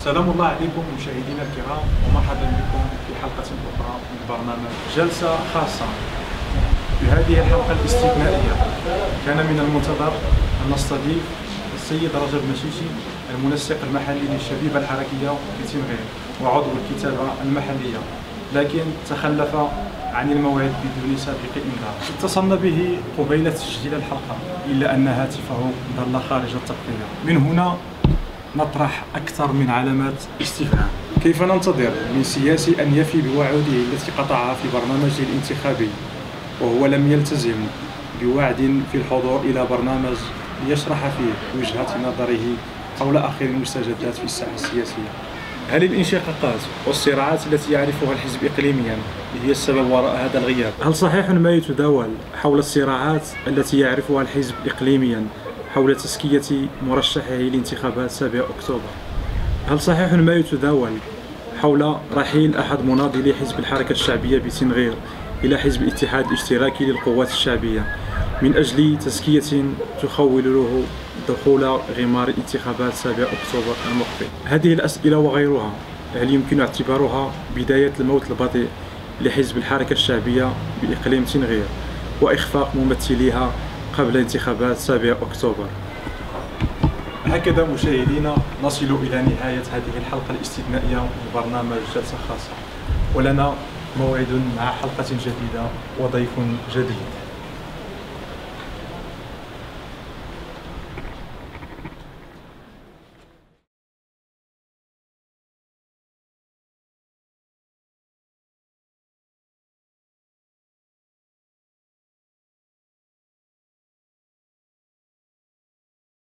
سلام الله عليكم مشاهدينا الكرام، ومرحبا بكم في حلقة أخرى من برنامج جلسة خاصة. في هذه الحلقة الاستثنائية كان من المنتظر أن نستضيف السيد رجب مشيشي، المنسق المحلي للشبيبة الحركية في تنغير وعضو الكتابة المحلية، لكن تخلف عن الموعد بدون سابق إنذار. اتصلنا به قبيل تسجيل الحلقة إلا أن هاتفه ظل خارج التغطية. من هنا نطرح أكثر من علامات استفهام. كيف ننتظر من سياسي أن يفي بوعوده التي قطعها في برنامجه الانتخابي وهو لم يلتزم بوعد في الحضور إلى برنامج ليشرح فيه وجهة نظره حول آخر المستجدات في الساحة السياسية؟ هل الانشقاقات والصراعات التي يعرفها الحزب إقليميا هي السبب وراء هذا الغياب؟ هل صحيح ما يتداول حول الصراعات التي يعرفها الحزب إقليميا حول تزكية مرشحه لانتخابات 7 أكتوبر؟ هل صحيح ما يتداول حول رحيل أحد مناضلي حزب الحركة الشعبية بتنغير إلى حزب الاتحاد الاشتراكي للقوات الشعبية من أجل تزكية تخول له دخول غمار انتخابات 7 أكتوبر المقبل؟ هذه الأسئلة وغيرها هل يمكن اعتبارها بداية الموت البطيء لحزب الحركة الشعبية بإقليم تنغير وإخفاق ممثليها قبل انتخابات 7 أكتوبر؟ هكذا مشاهدينا نصل إلى نهاية هذه الحلقة الاستثنائية من برنامج جلسة خاصة، ولنا موعد مع حلقة جديدة وضيف جديد.